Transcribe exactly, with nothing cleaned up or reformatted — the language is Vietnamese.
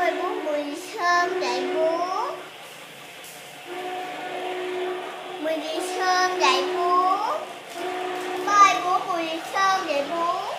ơi bố mùi thơm dậy bố. Mùi đi thơm dậy bố. Bố ơi bố mùi thơm dậy bố.